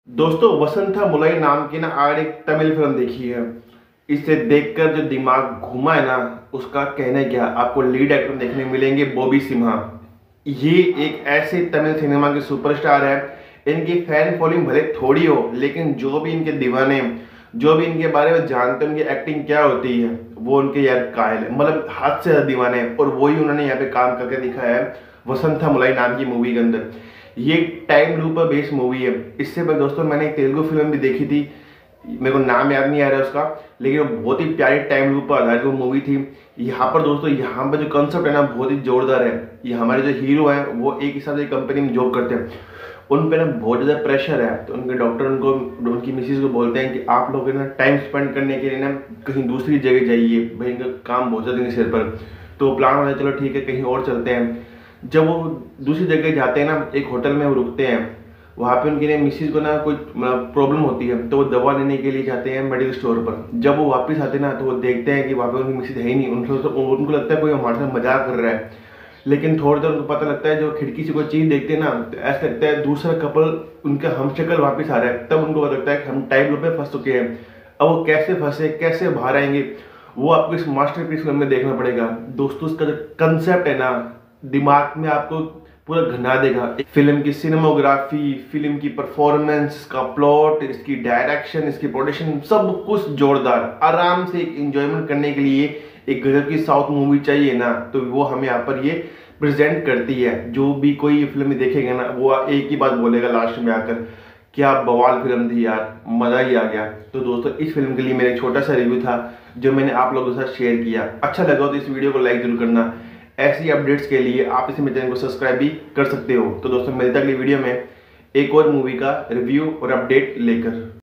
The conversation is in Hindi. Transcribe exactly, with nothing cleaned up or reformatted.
दोस्तों वसंथा मुलाई नाम की ना आज एक तमिल फिल्म देखी है। इसे देखकर जो दिमाग घूमा है ना, उसका कहने क्या। आपको लीड एक्टर देखने मिलेंगे बॉबी सिम्हा। ये एक ऐसे तमिल सिनेमा के सुपरस्टार है। इनकी फैन फॉलोइंग भले थोड़ी हो, लेकिन जो भी इनके दीवाने, जो भी इनके बारे में जानते हैं उनकी एक्टिंग क्या होती है, वो उनके यार कायल है, मतलब हाथ से ज्यादा दीवाने हैं। और वही उन्होंने यहाँ पे काम करके दिखाया है वसंथा मुलाई नाम की मूवी के अंदर। ये टाइम लूप पर बेस्ड मूवी है। इससे पहले दोस्तों मैंने एक तेलुगु फिल्म भी देखी थी, मेरे को नाम याद नहीं आ रहा है उसका, लेकिन वो बहुत ही प्यारी टाइम लूप पर आधारित वो मूवी थी। यहाँ पर दोस्तों यहाँ पर जो कंसेप्ट है ना बहुत ही जोरदार है। ये हमारे जो हीरो हैं वो एक हिसाब से कंपनी में जॉब करते हैं, उन पे ना बहुत ज़्यादा प्रेशर है। तो उनके डॉक्टर उनको, उनकी मिसिज को बोलते हैं कि आप लोग ना टाइम स्पेंड करने के लिए ना कहीं दूसरी जगह जाइए, भाई इनका काम बहुत ज़्यादा सिर पर। तो प्लान होता है चलो ठीक है कहीं और चलते हैं। जब वो दूसरी जगह जाते हैं ना, एक होटल में वो रुकते हैं, वहाँ पे उनकी मिसिज को ना कोई प्रॉब्लम होती है, तो वो दवा लेने के लिए जाते हैं मेडिकल स्टोर पर। जब वो वापस आते हैं ना तो वो देखते हैं कि वहाँ पे उनकी मिसिज है ही नहीं। उनको तो उनको लगता है कोई हमारे साथ मजाक कर रहा है, लेकिन थोड़ी देर उनको पता लगता है जो खिड़की से कोई चीज देखते हैं ना, तो ऐसा लगता है दूसरा कपल उनका हम शक्ल वापस आ रहा है। तब उनको पता लगता है कि हम टाइम लूप में फंस चुके हैं। अब वो कैसे फंसे, कैसे बाहर आएंगे, वो आपको इस मास्टरपीस फिल्म में देखना पड़ेगा। दोस्तों उसका जो कंसेप्ट है ना, दिमाग में आपको पूरा घुमा देगा। फिल्म की सिनेमाग्राफी, फिल्म की परफॉर्मेंस, इसका प्लॉट, इसकी डायरेक्शन, इसकी प्रोडक्शन, सब कुछ जोरदार। आराम से एक एंजॉयमेंट करने के लिए एक गजब की साउथ मूवी चाहिए ना, तो वो हमें यहाँ पर ये प्रेजेंट करती है। जो भी कोई ये फिल्म देखेगा ना, वो एक ही बात बोलेगा लास्ट में आकर, क्या बवाल फिल्म थी यार, मजा ही आ गया। तो दोस्तों इस फिल्म के लिए मेरा एक छोटा सा रिव्यू था जो मैंने आप लोगों के साथ शेयर किया। अच्छा लगा तो इस वीडियो को लाइक जरूर करना। ऐसी अपडेट्स के लिए आप इस मेरे चैनल को सब्सक्राइब भी कर सकते हो। तो दोस्तों मिलते हैं अगली वीडियो में एक और मूवी का रिव्यू और अपडेट लेकर।